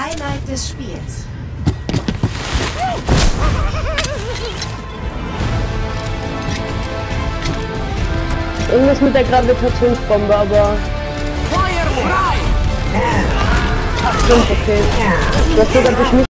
Highlight des Spiels. Irgendwas mit der Gravitationsbombe, aber... Feuer frei! Stimmt, okay. Das wird aber nicht